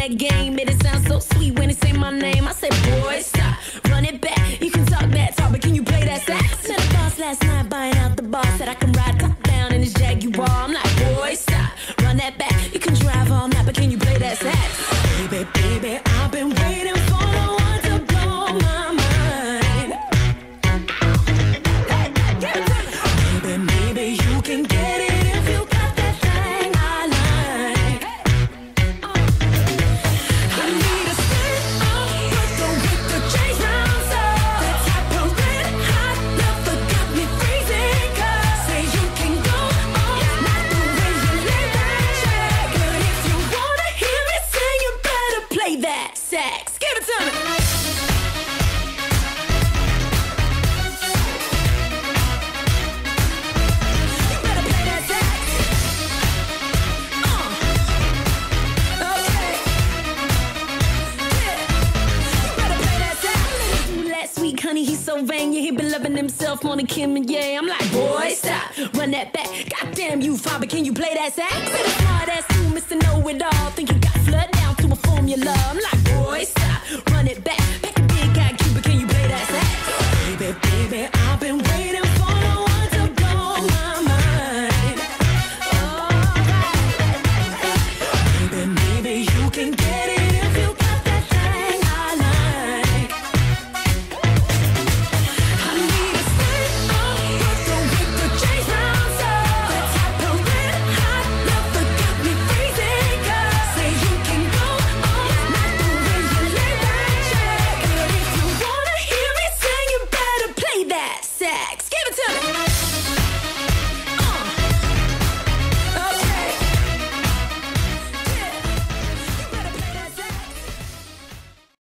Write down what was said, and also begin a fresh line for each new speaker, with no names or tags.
that game. Made it sound so sweet when they say my name. I said, boy, stop, run it back. You can talk that talk, but can you play that sax? Met a boss last night buying out the bar. Said I can ride top down in this Jaguar. I'm like, boy, stop, run that back. You can drive all night, but can you play that sax? Baby, baby, I've been waiting for the one to blow my mind. Baby, maybe you can get it if you got that thing I like. I need a skirt with the chains round up. That type of red hot love that got me freezing. 'Cause say you can go all night the way you lay that track. But if you wanna hear me sing, you better play that sax. Give it to me. You better play that sax. Okay. Yeah. You better play that sax. Last week, honey, he's so vain. Yeah, he been loving himself more than Kim and Ye. I'm like, boy, stop, run that back. Goddamn you, father, can you play that sax? Say the smart ass you, Mr. Know-It-All. Think you got flood down to a formula. I'm like, boy, stop, run it back. Pack a big guy, Cuba, can you play that sax? Baby, baby, I've been waiting for the one to blow my mind. Baby, maybe you can get it if you got that thing I like. I need a skirt with the chains round up. That type of red hot love that got me freezing. 'Cause say you can go all night the way you lay that track. But if you wanna hear me sing, you better play that sax.